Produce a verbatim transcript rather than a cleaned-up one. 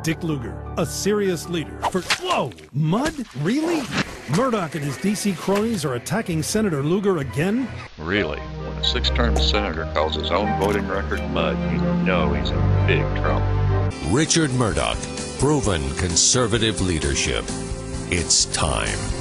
Dick Lugar, a serious leader for... Whoa! Mud? Really? Murdoch and his D C cronies are attacking Senator Lugar again? Really? When a six-term senator calls his own voting record mud, you know he's in big trouble. Richard Murdoch, proven conservative leadership. It's time.